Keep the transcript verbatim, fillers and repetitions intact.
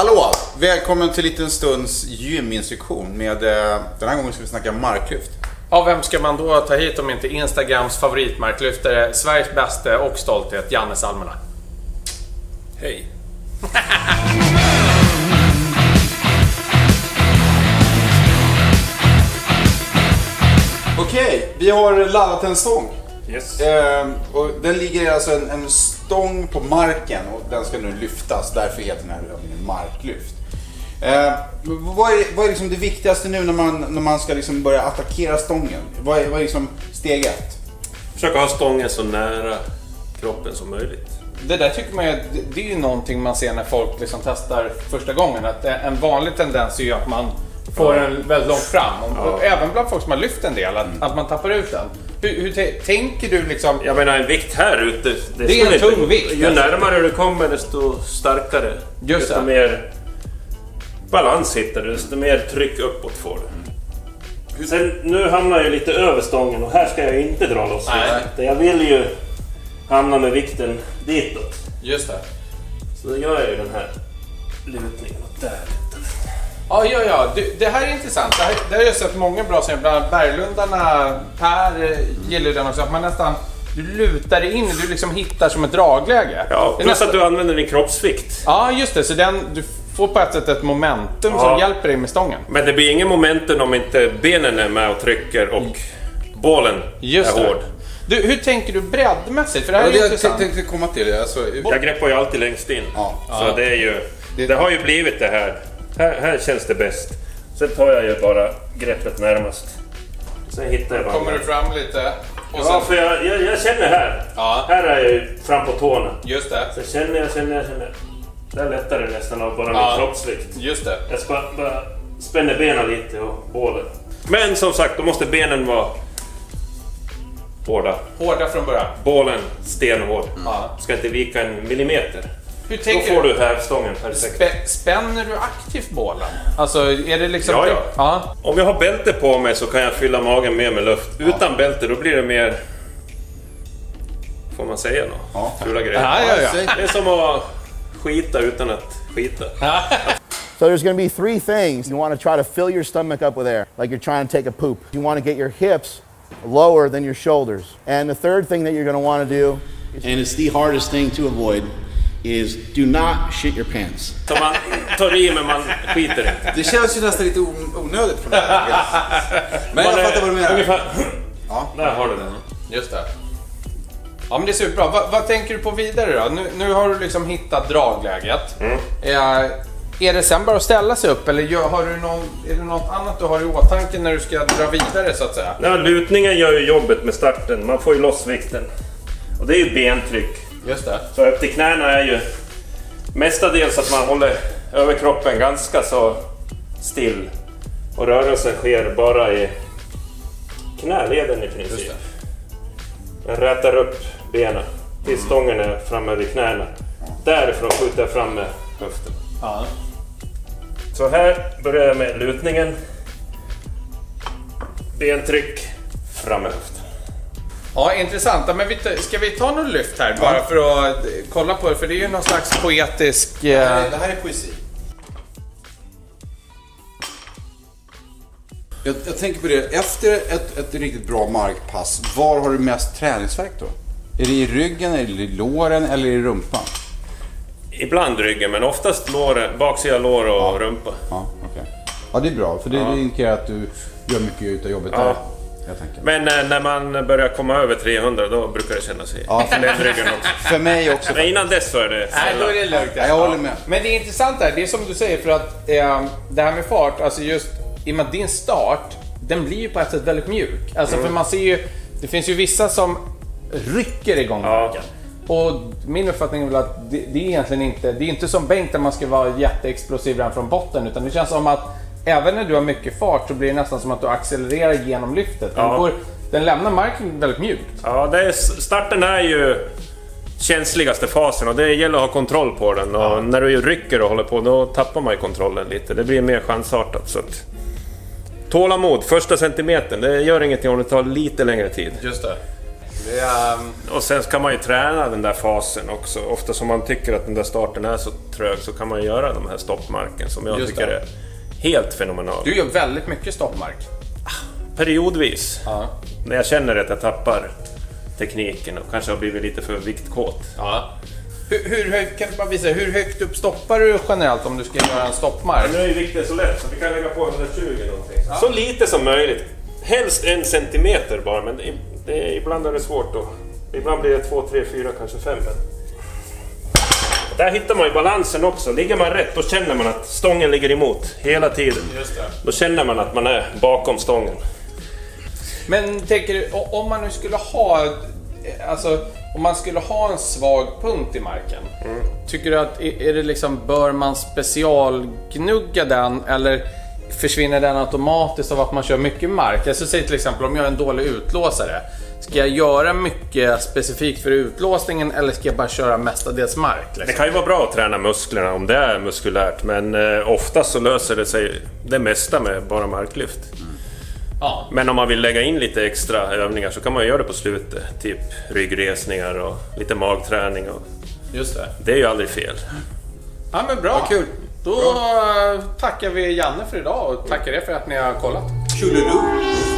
Hallå! Välkommen till en liten stunds gyminstruktion med, eh, den här gången ska vi snacka marklyft. Ja, vem ska man då ta hit om inte Instagrams favoritmarklyftare, Sveriges bästa och stolthet, Janne Salmela? Hej! Okej, vi har laddat en stång. Yes. Eh, och den ligger alltså en, en stång på marken och den ska nu lyftas. Därför heter den här övningen marklyft. Eh, vad är, vad är liksom det viktigaste nu när man, när man ska liksom börja attackera stången? Vad är, vad är liksom steg ett? Försöka ha stången så nära kroppen som möjligt. Det där tycker man ju, det är ju någonting man ser när folk liksom testar första gången. Att en vanlig tendens är ju att man får Ja. den väldigt långt fram. Och Ja. även bland folk som har lyft en del, att, Mm. att man tappar ut den. Hur, hur t- tänker du liksom? Jag menar, en vikt här ute, det, Det är en skulle tung vikt, Ju alltså. närmare du kommer, desto starkare. Just desto det. mer balans hittar du, desto mer tryck uppåt får du. Sen, nu hamnar jag lite över stången och här ska jag inte dra loss. Nej. Jag vill ju hamna med vikten ditåt. Just det. Så då gör jag ju den här lutningen och där. Ja, ja, ja. Du, det här är intressant. Det, här, det har jag sett många bra som bland annat Berglundarna. Per eh, gillar den också. Att man nästan, du lutar dig in, du liksom hittar som ett dragläge. Ja, Det är plus nästan, att du använder din kroppsvikt. ja, just det. Så den, du får på ett sätt ett momentum Ja. som hjälper dig med stången. Men det blir ingen momentum om inte benen är med och trycker och bålen Just är det. hård. Du, hur tänker du breddmässigt? För det här Ja, är det jag intressant. tänkte komma till. Alltså, Jag greppar ju alltid längst in. Ja. Så Ja. det är ju... Det- Det har ju blivit det här. här. Här känns det bäst. Sen tar jag ju bara greppet närmast. Sen hittar jag bara... Kommer du fram lite? Och Ja, sen, för jag, jag, jag känner här. Ja. Här är jag ju fram på tårna. just det. Sen känner jag, känner jag, känner jag. Där lättar det nästan av bara Ja. min kroppsvikt. Just det. Jag ska bara spänna benen lite och bålen. Men som sagt, då måste benen vara hårda. Hårda från början. Bålen stenhård. Ja. Ska inte vika en millimeter. Hur Då tänker får du hävstången perfekt. Spä, spänner du aktivt bålen? Alltså, är det liksom... Ja, ja. ja. Om jag har bälte på mig så kan jag fylla magen mer med luft. Utan bälte då blir det mer... Får man säga något? Ja. Fula grejer. Ja, ja, ja. säg. Det är som att skita utan att skita. So there's going to be three things. You want to try to fill your stomach up with air, like you're trying to take a poop. You want to get your hips lower than your shoulders. And the third thing that you're going to want to do, and it's the hardest thing to avoid, is do not shit your pants. Så man tar i men man skiter inte. Det känns ju nästan lite on- onödigt för mig. Men jag Man är fattar vad du menar. Ungefär... Ja. Där har du den. Just det. Ja, men det är superbra. Va, vad tänker du på vidare då? Nu, nu har du liksom hittat dragläget. Mm. Eh, är det sen bara att ställa sig upp eller gör, har du någon, är det något annat du har i åtanke när du ska dra vidare så att säga? Ja, lutningen gör ju jobbet med starten. Man får ju loss vikten. Och det är ju bentryck. Just det. Så upp till knäna är ju mestadels att man håller överkroppen ganska så still. Och rörelsen sker bara i knäleden i Just princip. det. Jag rätar upp benen tills stången är framme vid knäna. Därifrån skjuter jag fram med höften. Ja. Så här börjar jag med lutningen. Bentryck, fram med höften. Ja, intressant. Ja, men vi, ta- ska vi ta någon lyft här bara för att eh, kolla på det? För det är ju någon slags poetisk... Eh, Det här är poesi. Jag, jag tänker på det, efter ett, ett riktigt bra markpass, var har du mest träningsvärk då? Är det i ryggen, är det i låren eller i rumpan? Ibland ryggen, men oftast lår, baksida lår och rumpa. Ja, okej. Ja, det är bra, för det Ja. indikerar att du gör mycket utav jobbet Ja. där. Jag tänker. Men eh, när man börjar komma över trehundra då brukar det kännas i Ja, för, den ryggen också. för mig också. Men innan dess så är det Nej, då är sällan. det lugnt. Ja, jag håller med. Men det är intressant där, det är som du säger, för att eh, det här med fart, alltså just i och med att din start, den blir ju på ett sätt väldigt mjuk. Alltså Mm. för man ser ju, det finns ju vissa som rycker igång Ja. marken. Och min uppfattning är väl att det, det är egentligen inte, det är inte som bänk där man ska vara jätteexplosiv redan från botten, utan det känns som att även när du har mycket fart så blir det nästan som att du accelererar genom lyftet. Den, Ja. går, den lämnar marken väldigt mjukt. Ja, det är, starten är ju känsligaste fasen och det gäller att ha kontroll på den. Och Ja. när du rycker och håller på, då tappar man ju kontrollen lite. Det blir mer chansartat. Så att... Tålamod, första centimetern, det gör ingenting om det tar lite längre tid. Just det. Det är, um... Och sen kan man ju träna den där fasen också. Ofta som man tycker att den där starten är så trög så kan man göra de här stoppmarken som jag Just tycker det. är helt fenomenal. Du gör väldigt mycket stoppmark. Periodvis. Ja. När jag känner att jag tappar tekniken och kanske har blivit lite för viktkåt. Ja. Hur, hur högt, kan du bara visa, hur högt upp stoppar du generellt om du ska göra en stoppmark? Ja, nu är vikten så lätt så vi kan lägga på etthundratjugo någonting. Ja. Så lite som möjligt. Helst en centimeter bara, men det, det, ibland är det svårt då. Ibland blir det två, tre, fyra, kanske fem. Där hittar man ju balansen också. Ligger man rätt, då känner man att stången ligger emot hela tiden. Just det. Då känner man att man är bakom stången. Men tänker du, om man nu skulle ha, alltså om man skulle ha en svag punkt i marken, mm. tycker du att är det liksom, bör man specialgnugga den eller försvinner den automatiskt av att man kör mycket mark? Jag skulle säga till exempel om jag är en dålig utlåsare, ska jag göra mycket specifikt för utlåsningen eller ska jag bara köra mestadels mark? Liksom? Det kan ju vara bra att träna musklerna om det är muskulärt, men eh, oftast så löser det sig det mesta med bara marklyft. Mm. Ja. Men om man vill lägga in lite extra övningar så kan man göra det på slutet. Typ ryggresningar och lite magträning. Och Just det. Det är ju aldrig fel. Ja men bra. Kul. Då bra. tackar vi Janne för idag och tackar er för att ni har kollat. Kul.